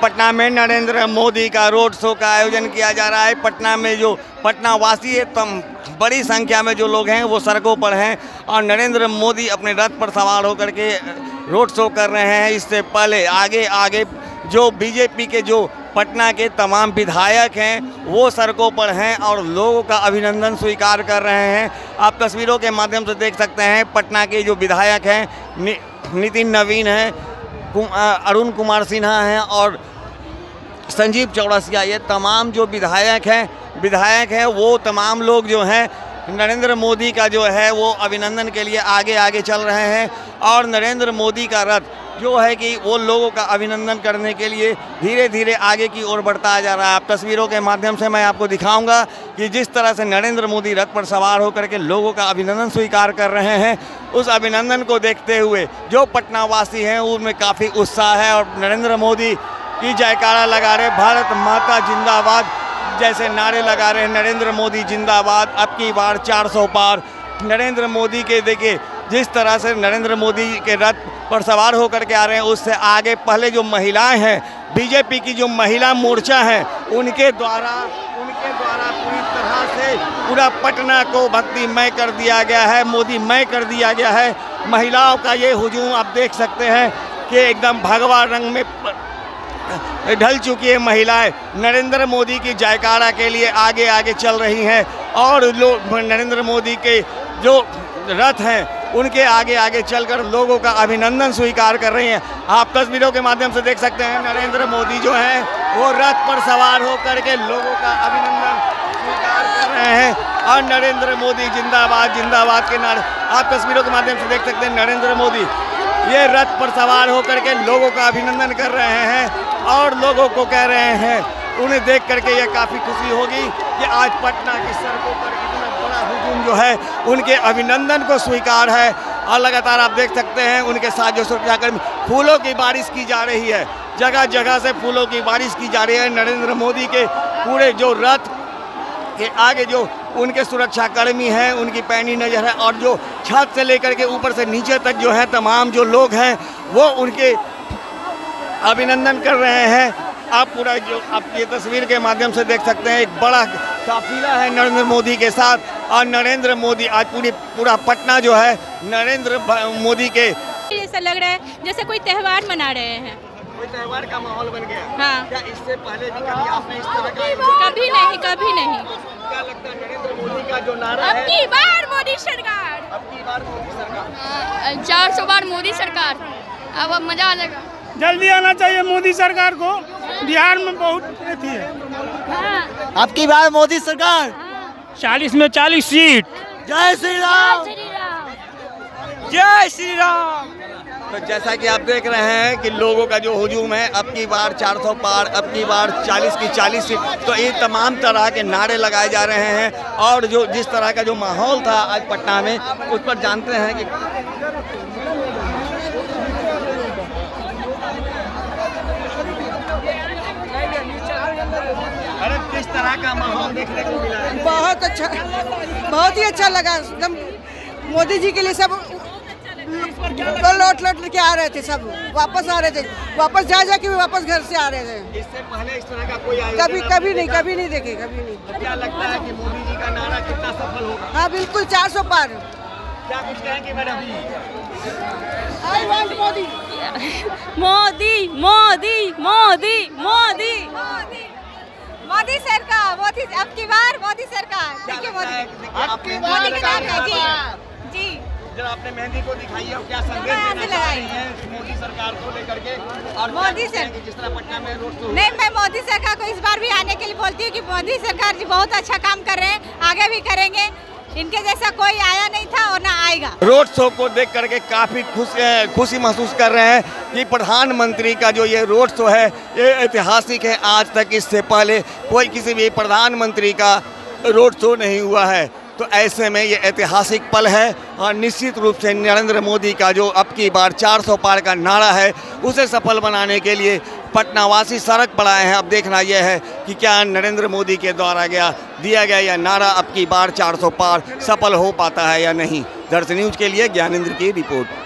पटना में नरेंद्र मोदी का road show का आयोजन किया जा रहा है। पटना में जो पटना वासी है बड़ी संख्या में जो लोग हैं वो सड़कों पर हैं और नरेंद्र मोदी अपने रथ पर सवार होकर के रोड शो कर रहे हैं। इससे पहले आगे आगे जो बीजेपी के जो पटना के तमाम विधायक हैं वो सड़कों पर हैं और लोगों का अभिनंदन स्वीकार कर रहे हैं। आप तस्वीरों के माध्यम से देख सकते हैं पटना के जो विधायक हैं नितिन नवीन हैं, अरुण कुमार सिन्हा हैं और संजीव चौरसिया, ये तमाम जो विधायक हैं वो तमाम लोग जो हैं नरेंद्र मोदी का जो है वो अभिनंदन के लिए आगे आगे चल रहे हैं और नरेंद्र मोदी का रथ जो है कि वो लोगों का अभिनंदन करने के लिए धीरे धीरे आगे की ओर बढ़ता जा रहा है। आप तस्वीरों के माध्यम से मैं आपको दिखाऊंगा कि जिस तरह से नरेंद्र मोदी रथ पर सवार होकर के लोगों का अभिनंदन स्वीकार कर रहे हैं, उस अभिनंदन को देखते हुए जो पटना वासी हैं उनमें काफ़ी उत्साह है और नरेंद्र मोदी की जयकारा लगा रहे, भारत माता जिंदाबाद जैसे नारे लगा रहे हैं। नरेंद्र मोदी जिंदाबाद, अब की बार 400 पार। नरेंद्र मोदी के देखिए जिस तरह से नरेंद्र मोदी के रथ पर सवार होकर के आ रहे हैं, उससे आगे पहले जो महिलाएं हैं, बीजेपी की जो महिला मोर्चा है उनके द्वारा पूरी तरह से पूरा पटना को भक्तिमय कर दिया गया है, मोदीमय कर दिया गया है। महिलाओं का ये हुजूम आप देख सकते हैं कि एकदम भगवा रंग में ढल चुकी है महिलाएं। नरेंद्र मोदी की जयकारा के लिए आगे आगे चल रही हैं और लोग नरेंद्र मोदी के जो रथ हैं उनके आगे आगे चलकर लोगों का अभिनंदन स्वीकार कर रही हैं। आप तस्वीरों के माध्यम से देख सकते हैं नरेंद्र मोदी जो हैं वो रथ पर सवार होकर के लोगों का अभिनंदन स्वीकार कर रहे हैं और नरेंद्र मोदी जिंदाबाद जिंदाबाद के नारे आप तस्वीरों के माध्यम से देख सकते हैं। नरेंद्र मोदी ये रथ पर सवार होकर के लोगों का अभिनंदन कर रहे हैं और लोगों को कह रहे हैं, उन्हें देख करके ये काफ़ी खुशी होगी कि आज पटना की सड़कों पर इतना बड़ा हुजूम जो है उनके अभिनंदन को स्वीकार है। और लगातार आप देख सकते हैं उनके साथ जो सुरक्षाकर्मी, फूलों की बारिश की जा रही है, जगह जगह से फूलों की बारिश की जा रही है। नरेंद्र मोदी के पूरे जो रथ के आगे जो उनके सुरक्षाकर्मी हैं उनकी पैनी नज़र है और जो छत से लेकर के ऊपर से नीचे तक जो है तमाम जो लोग हैं वो उनके अभिनंदन कर रहे हैं। आप पूरा जो आप ये तस्वीर के माध्यम से देख सकते हैं एक बड़ा काफिला है नरेंद्र मोदी के साथ और नरेंद्र मोदी आज पूरा पटना जो है नरेंद्र मोदी के ऐसा लग रहा है जैसे कोई त्यौहार मना रहे हैं, कोई त्यौहार का माहौल बन गया। हाँ। क्या इससे पहले भी कभी आपने इस तरह का कभी नहीं क्या लगता है नरेंद्र मोदी का जो नारा है, अब की बार मोदी सरकार, अब की बार मोदी सरकार, 400 बार मोदी सरकार, अब मजा आ जाएगा। जल्दी आना चाहिए मोदी सरकार को, बिहार में बहुत अथी है। हाँ। अब की बार मोदी सरकार, 40 में 40 सीट। जय श्री राम, जय श्री राम। तो जैसा कि आप देख रहे हैं कि लोगों का जो हुजूम है, अब की बार 400 पार, अब की बार 40 की 40 सीट, तो ये तमाम तरह के नारे लगाए जा रहे हैं और जो जिस तरह का जो माहौल था आज पटना में उस पर जानते हैं कि किस तरह का माहौल देखने को मिला है। बहुत अच्छा, बहुत ही अच्छा लगा एकदम। मोदी जी के लिए सब लौट के आ रहे थे, सब वापस आ रहे थे, वापस जा के वापस घर से आ रहे थे। इससे पहले इस तरह का कोई कभी नहीं देखे, कभी नहीं। तो क्या लगता है कि मोदी जी का नारा कितना सफल होगा? हाँ बिल्कुल, 400 पार। क्या कुछ कहेंगे madam? I want Modi, Modi Modi Modi Modi Modi सरकार, मोदी अब की बार मोदी सरकार। देखिए मोदी के नाम है जी। जब आपने मेहंदी को दिखाई है, क्या संदेश देना चाह रही हैं मोदी सरकार को लेकर के? और मोदी सर जिस तरह पटना में रोड शो नहीं, मैं मोदी सरकार को इस बार भी आने के लिए बोलती हूँ कि मोदी सरकार जी बहुत अच्छा काम कर रहे हैं, आगे भी करेंगे। इनके जैसा कोई आया नहीं था और ना आएगा। रोड शो को देख करके काफ़ी खुशी महसूस कर रहे हैं कि प्रधानमंत्री का जो ये रोड शो है ये ऐतिहासिक है। आज तक इससे पहले कोई किसी भी प्रधानमंत्री का रोड शो नहीं हुआ है, तो ऐसे में ये ऐतिहासिक पल है और निश्चित रूप से नरेंद्र मोदी का जो अब की बार 400 पार का नारा है उसे सफल बनाने के लिए पटनावासी सड़क पर आए हैं। अब देखना यह है कि क्या नरेंद्र मोदी के द्वारा दिया गया यह नारा अब की बार 400 पार सफल हो पाता है या नहीं। दर्शन न्यूज के लिए ज्ञानेंद्र की रिपोर्ट।